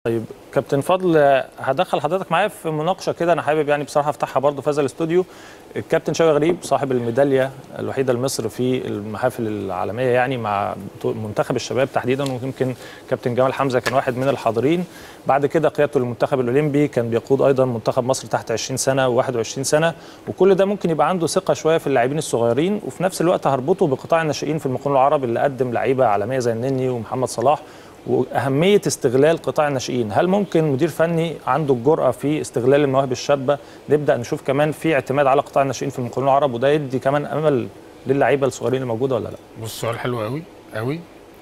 طيب كابتن فضل، هدخل حضرتك معايا في مناقشه كده، انا حابب يعني بصراحه افتحها برضو في هذا الاستوديو. الكابتن شوقي غريب صاحب الميداليه الوحيده لمصر في المحافل العالميه يعني مع منتخب الشباب تحديدا، ويمكن كابتن جمال حمزه كان واحد من الحاضرين. بعد كده قيادته للمنتخب الاولمبي، كان بيقود ايضا منتخب مصر تحت 20 سنه و21 سنه، وكل ده ممكن يبقى عنده ثقه شويه في اللاعبين الصغيرين، وفي نفس الوقت هربطه بقطاع الناشئين في المقاولون العرب اللي قدم لعيبه عالميه زي النني ومحمد صلاح، واهميه استغلال قطاع الناشئين. هل ممكن مدير فني عنده الجرأه في استغلال المواهب الشابه نبدا نشوف كمان في اعتماد على قطاع الناشئين في المقاولون العرب، وده يدي كمان امل للعيبه الصغيرين الموجوده ولا لا؟ بص، سؤال حلو قوي قوي،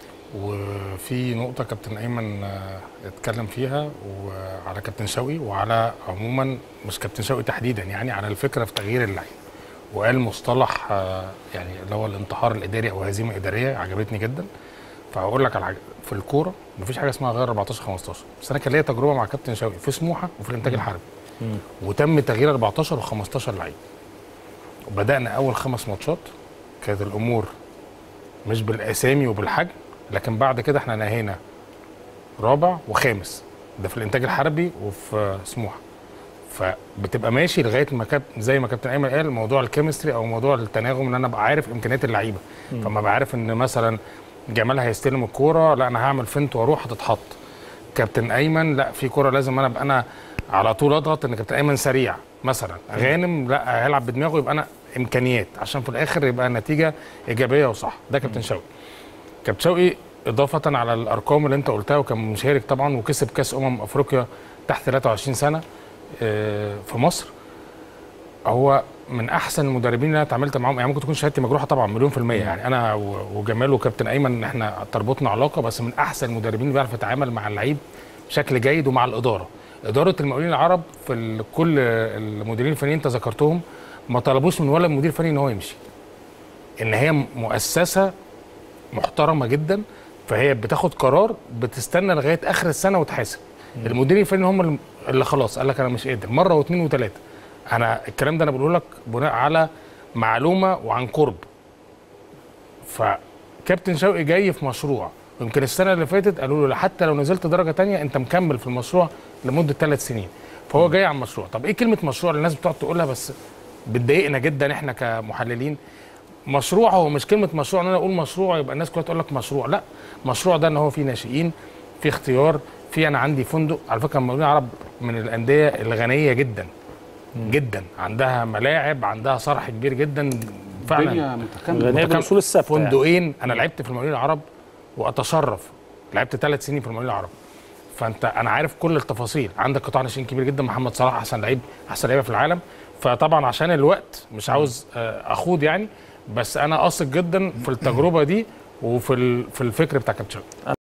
وفي نقطه كابتن ايمن اتكلم فيها، وعلى كابتن شوقي وعلى عموما مش كابتن شوقي تحديدا، يعني على الفكره في تغيير اللعيبه، وقال مصطلح يعني اللي هو الانتحار الاداري او هزيمه اداريه، عجبتني جدا. فهقول لك على حاجه، في الكوره مفيش حاجه اسمها غير 14 15، بس انا كان ليا تجربه مع كابتن شوقي في سموحه وفي الانتاج الحربي، وتم تغيير 14 و15 لعيب. وبدانا اول 5 ماتشات كانت الامور مش بالاسامي وبالحجم، لكن بعد كده احنا نهينا رابع وخامس، ده في الانتاج الحربي وفي سموحه. فبتبقى ماشي لغايه ما زي ما كابتن ايمن قال، موضوع الكيمستري او موضوع التناغم، ان انا ابقى عارف امكانيات اللعيبه. فما بعرف ان مثلا جمال هيستلم الكوره، لا انا هعمل فنت واروح هتتحط. كابتن ايمن لا، في كوره لازم انا ابقى انا على طول اضغط، ان كابتن ايمن سريع مثلا. غانم لا، هيلعب بدماغه، يبقى انا امكانيات عشان في الاخر يبقى النتيجه ايجابيه وصح. ده كابتن شوقي. كابتن شوقي اضافه على الارقام اللي انت قلتها، وكان مشارك طبعا وكسب كاس افريقيا تحت 23 سنه في مصر. هو من احسن المدربين اللي انا اتعاملت معاهم، يعني ممكن تكون شهادتي مجروحه طبعا مليون في الميه، يعني انا وجمال وكابتن ايمن احنا تربطنا علاقه، بس من احسن المدربين اللي بيعرف يتعامل مع اللعيب بشكل جيد، ومع الاداره. اداره المقاولين العرب في كل المديرين الفنيين انت ذكرتهم ما طلبوش من ولا مدير فني ان هو يمشي، ان هي مؤسسه محترمه جدا، فهي بتاخد قرار بتستنى لغايه اخر السنه وتحاسب. المديرين الفنيين هم اللي خلاص قال لك انا مش قادر مره واثنين وثلاثه. انا الكلام ده انا بقوله لك بناء على معلومه وعن قرب. فكابتن شوقي جاي في مشروع، يمكن السنه اللي فاتت قالوا له حتى لو نزلت درجه ثانيه انت مكمل في المشروع لمده 3 سنين. فهو جاي عن مشروع. طب ايه كلمه مشروع اللي الناس بتقعد تقولها بس بتضايقنا جدا احنا كمحللين؟ مشروع هو مش كلمه مشروع ان انا اقول مشروع يبقى الناس كلها تقول لك مشروع، لا. مشروع ده ان هو في ناشئين، في اختيار، في انا عندي فندق. على فكره المقاولين العرب من الانديه الغنيه جدا جدا، عندها ملاعب، عندها صرح كبير جدا فعلا، غنيه بالاصول الثابته. فندقين يعني. انا لعبت في المقاولين العرب واتشرف، لعبت 3 سنين في المقاولين العرب، فانت انا عارف كل التفاصيل. عندك قطاع ناشئين كبير جدا، محمد صلاح احسن لعيب، احسن لعيبه في العالم. فطبعا عشان الوقت مش عاوز اخوض يعني، بس انا قاصد جدا في التجربه دي وفي الفكر بتاع كابتن شوقي.